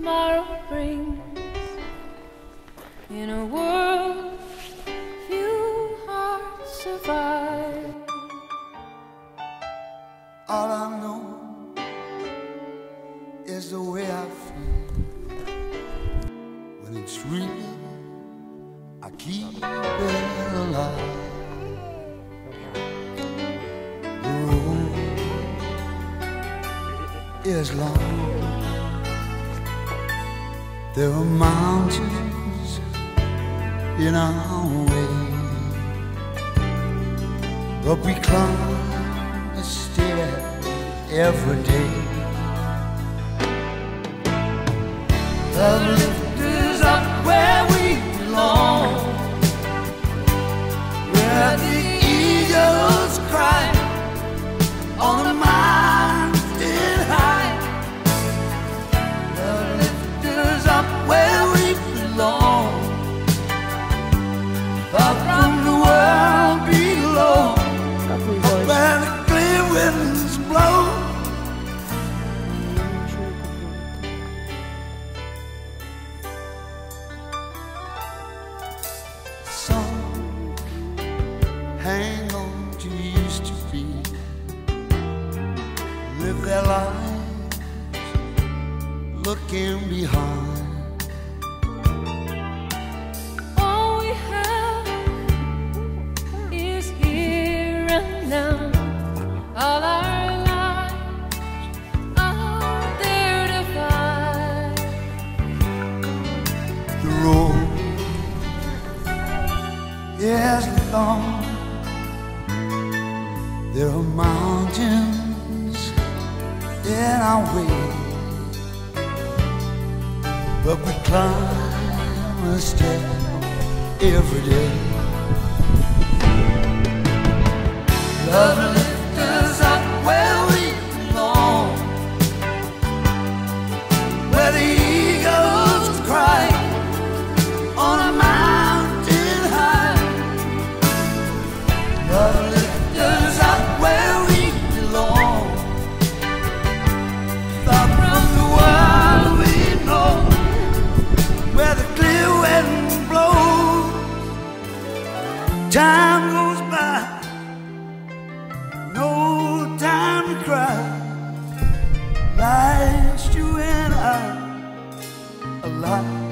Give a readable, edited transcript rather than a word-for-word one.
tomorrow brings. In a world few hearts survive. All I know is the way I feel. When it's real, I keep it alive. The road is long. There are mountains in our way, but we climb a stair every day. Love lifts us up where we belong, where the eagles cry on the mountain high. Love lifts us up where we belong, far from the world below, up where the clear winds blow. Some hang on to used to be, live their lives looking behind. All we have is here and now. All our lives are there to find. The road is long. There are mountains in our way, but we climb a step every day. Love lifts us up where we belong, where the eagles cry on a mountain high. Love lifts us up where we belong, far from the world we know, where the clear wind blows. Time goes by, no time to cry. Life's you and I alive.